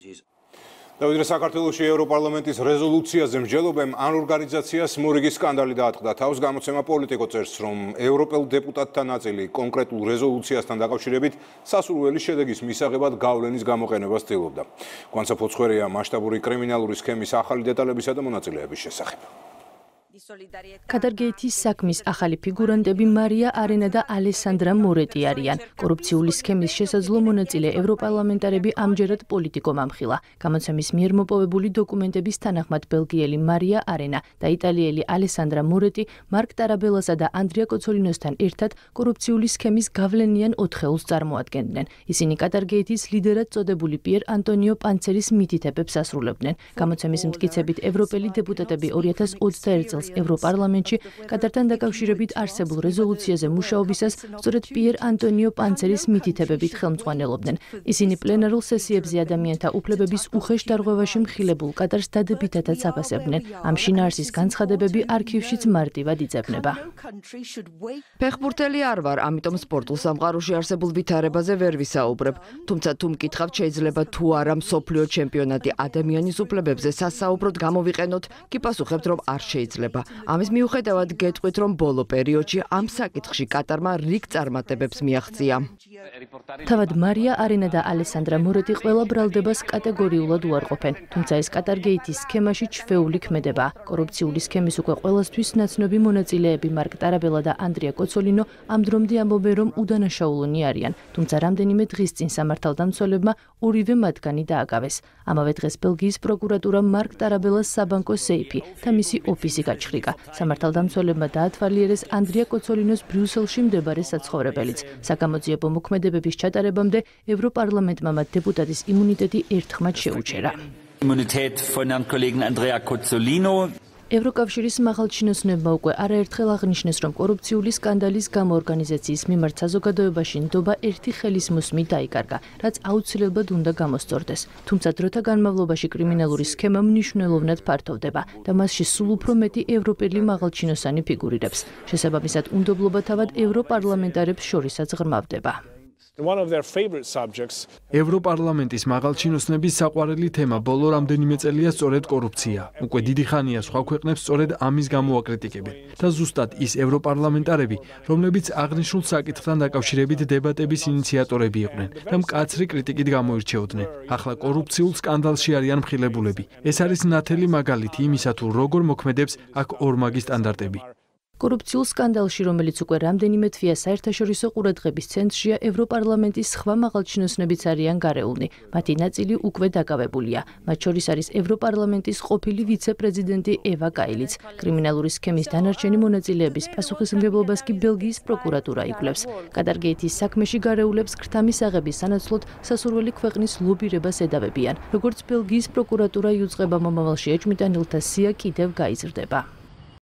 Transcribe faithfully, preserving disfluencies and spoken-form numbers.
დავით, საქართველოში ევროპარლამენტის რეზოლუციაზე მსჯელობამ ან ორგანიზაციას მორიგის სკანდალი დაატყდა. თავს გამოცემა პოლიტიკო წერს, რომ ევროპელ დეპუტატთა ნაწილი კონკრეტულ რეზოლუციასთან დაკავშირებით სასურველი შედეგის მისაღებად გავლენის გამოყენებას ცდილობდა. განსაფუძვერია მასშტაბური კრიმინალური სქემის ახალი დეტალებისა და მონაწილეების შესახებ. კადარგეითის საქმის ახალი ფიგურანტები მარია არენა და ალესანდრა მორეტი არიან. კორუფციული სქემის შესაძლო მონაწილე ევროპარლამენტარები ამჯერად პოლიტიკო მამხილა. გამოცემის მიერ მოპოვებული დოკუმენტების თანახმად ბელგიელი მარია არენა და იტალიელი ალესანდრა მორეტი მარკ ტარაბელასა და ანდრია კოცოლინოსთან ერთად კორუფციული სქემის გავლენიან ოთხეულს წარმოადგენდნენ. ისინი კადარგეითის ლიდერად წოდებული პიერ ანტონიო პანცერის მითითებებს ასრულებდნენ. გამოცემის მტკიცებით ევროპელი დეპუტატები ორი ათას ოცდაერთ წელს ევროპარლამენტში კატართან დაკავშირებით არსებულ რეზოლუციაზე მუშაობისას სწორედ პიერ ანტონიო პანცერის მითითებებით ხელმძღვანელობდნენ. ისინი პლენარულ სესიებზე ადამიანთა უფლებების უხეშ დარღვევაში მხილებულ კატარს დადებითადაც აფასებდნენ. ამ შინაარსის განცხადებები არქივშიც მარტივად იძებნება. ფეხბურთელი არ ვარ, ამიტომ სპორტულ სამყაროში არსებულ ვითარებაზე ვერ ვისაუბრებ. თუმცა თუ მკითხავთ, შეიძლება თუ არა მსოფლიო ჩემპიონატი ადამიანის უფლებებზე სასაუბროდ გამოვიყენოთ, კი პასუხებთ, რომ არ შეიძლება. ამის მიუხედავად გეტყვით, რომ ბოლო პერიოდში ამ საკითხში კატარმა რიგ წარმატებებს მიაღწია. თავად მარია არენა და ალესანდრა მორეტი ყველა ბრალდებას კატეგორიულად უარყოფენ, თუმცა ეს კატარგეითის სქემაში ჩვეული ქმედება. კორუფციული სქემის უკვე ყველასთვის ნაცნობი მონაწილეები მარკ ტარაბელა და ანდრია კოცოლინო ამ დრომდე ამბობენ, რომ უდანაშაულონი არიან, თუმცა რამდენიმე დღის წინ სამართალდამცველებმა ორივე მათგანი დააკავეს. ამავე დღეს ბელგიის პროკურატურამ მარკ ტარაბელას საბანკო სეიფი და მისი ოფისი გაჩხრიკა. სამართალდამცველებმა დაათვალიერეს ანდრია კოცოლინოს ბრიუსელში მდებარე საცხოვრებელიც. საგამოძიებო მოქმედებების ჩატარებამდე ევროპარლამენტმა მათ დეპუტატის იმუნიტეტი ერთხმად შეუჩერა. Immunität von Herrn Kollegen Andrea Cozzolino. ევროკავშირის მაღალჩინოსნებმა უკვე არაერთხელ აღნიშნეს, რომ კორუფციული სკანდალის გამო ორგანიზაციის მიმართ საზოგადოებაში ნდობა ერთი ხელისმოსმით დაიკარგა, რაც აუცილებლად უნდა გამოსწორდეს. თუმცა დროთა განმავლობაში კრიმინალური სქემა მნიშვნელოვნად ფართოვდება და მასში სულ უფრო მეტი ევროპელი მაღალჩინოსანი ფიგურირებს. შესაბამისად, უნდობლობა თავად ევროპარლამენტარებს შორისაც ღრმავდება. ევროპარლამენტის მაღალჩინოსნების საყვარელი თემა ბოლო რამდენიმე წელია სწორედ კორუფცია. უკვე დიდი ხანია სხვა ქვეყნებს სწორედ ამის გამო აკრიტიკებენ. და ზუსტად ის ევროპარლამენტარები, რომლებიც აღნიშნულ საკითხთან დაკავშირებით დებატების ინიციატორები იყვნენ და მკაცრი კრიტიკით გამოირჩეოდნენ. ახლა კორუფციულ სკანდალში არიან მხილებულები. ეს არის ნათელი მაგალითი იმისა, თუ როგორ მოქმედებს აქ ორმაგი სტანდარტები. კორუფციულ სკანდალში, რომელიც უკვე რამდენიმე თვეა საერთაშორისო ყურადღების ცენტრშია, ევროპარლამენტის სხვა მაღალჩინოსნებიც არიან გარეულნი. მათი ნაწილი უკვე დაკავებულია. მათ შორის არის ევროპარლამენტის ყოფილი ვიცე-პრეზიდენტი ევა კაილიც. კრიმინალური სქემის დანარჩენი მონაწილეების პასუხისმგებლობას კი ბელგიის პროკურატურა იკვლევს. კადარგეითის საქმეში გარეულებს ქრთამის აღების სანაცვლოდ სასურველი ქვეყნის ლობირებას ედავებიან. როგორც ბელგიის პროკურატურა იუწყება, მომავალში ეჭვმიტანილთა სია კიდევ გაიზრდება.